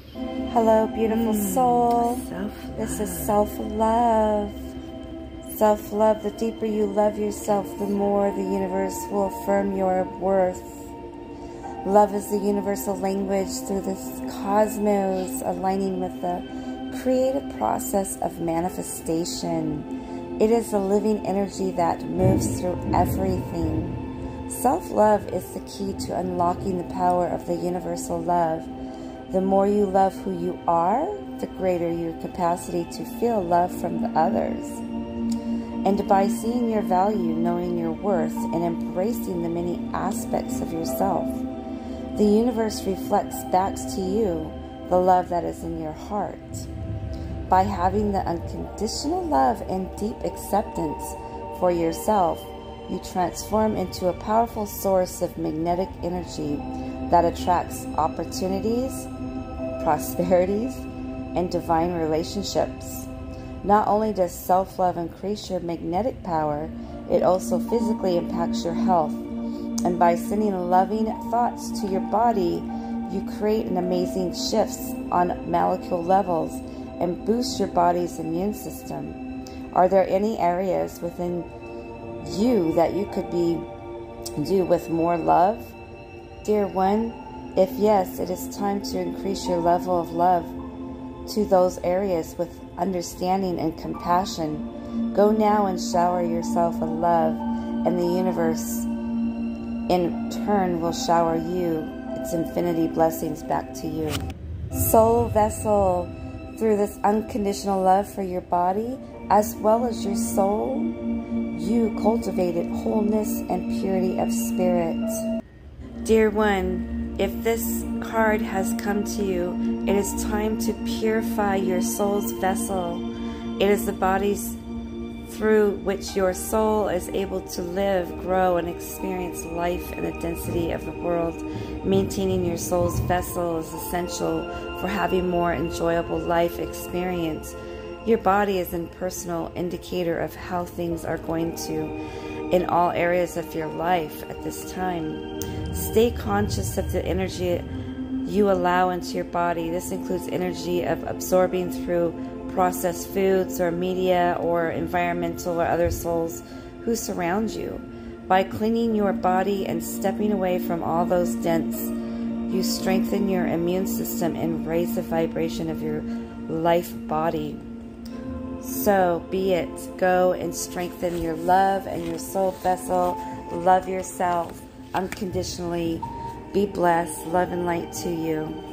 Hello, beautiful soul. Self-love. This is self-love. Self-love, the deeper you love yourself, the more the universe will affirm your worth. Love is the universal language through this cosmos, aligning with the creative process of manifestation. It is a living energy that moves through everything. Self-love is the key to unlocking the power of the universal love. The more you love who you are, the greater your capacity to feel love from the others. And by seeing your value, knowing your worth, and embracing the many aspects of yourself, the universe reflects back to you the love that is in your heart. By having the unconditional love and deep acceptance for yourself, you transform into a powerful source of magnetic energy that attracts opportunities, prosperities, and divine relationships. Not only does self-love increase your magnetic power, it also physically impacts your health. And by sending loving thoughts to your body, you create an amazing shifts on molecular levels and boost your body's immune system. Are there any areas within you that you could do with more love? Dear one, if yes, it is time to increase your level of love to those areas with understanding and compassion. Go now and shower yourself with love, and the universe in turn will shower you its infinity blessings back to you. Soul vessel, through this unconditional love for your body as well as your soul, you cultivated wholeness and purity of spirit. Dear one, if this card has come to you, it is time to purify your soul's vessel. It is the body's through which your soul is able to live, grow, and experience life in the density of the world. Maintaining your soul's vessel is essential for having more enjoyable life experience. Your body is a personal indicator of how things are going to in all areas of your life at this time. Stay conscious of the energy you allow into your body. This includes energy of absorbing through processed foods or media or environmental or other souls who surround you. By cleaning your body and stepping away from all those dents, you strengthen your immune system and raise the vibration of your life body. So be it. Go and strengthen your love and your soul vessel. Love yourself unconditionally. Be blessed. Love and light to you.